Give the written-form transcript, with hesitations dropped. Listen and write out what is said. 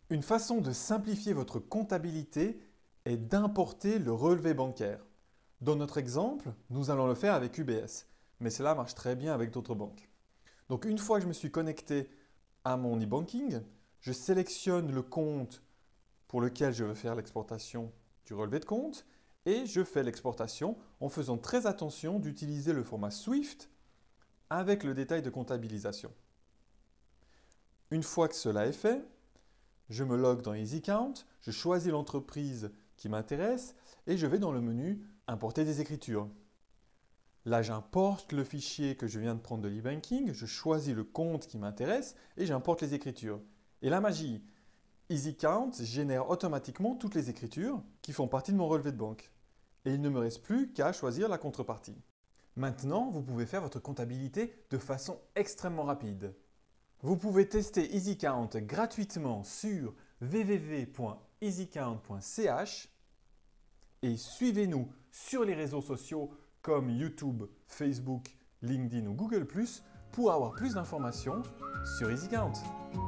Une façon de simplifier votre comptabilité est d'importer le relevé bancaire. Dans notre exemple, nous allons le faire avec UBS, mais cela marche très bien avec d'autres banques. Donc une fois que je me suis connecté à mon e-banking, je sélectionne le compte pour lequel je veux faire l'exportation du relevé de compte et je fais l'exportation en faisant très attention d'utiliser le format SWIFT avec le détail de comptabilisation. Une fois que cela est fait, je me log dans EasyCount, je choisis l'entreprise qui m'intéresse et je vais dans le menu Importer des écritures. Là, j'importe le fichier que je viens de prendre de l'e-banking, je choisis le compte qui m'intéresse et j'importe les écritures. Et la magie, EasyCount génère automatiquement toutes les écritures qui font partie de mon relevé de banque. Et il ne me reste plus qu'à choisir la contrepartie. Maintenant, vous pouvez faire votre comptabilité de façon extrêmement rapide. Vous pouvez tester EasyCount gratuitement sur www.easycount.ch et suivez-nous sur les réseaux sociaux comme YouTube, Facebook, LinkedIn ou Google+, pour avoir plus d'informations sur EasyCount.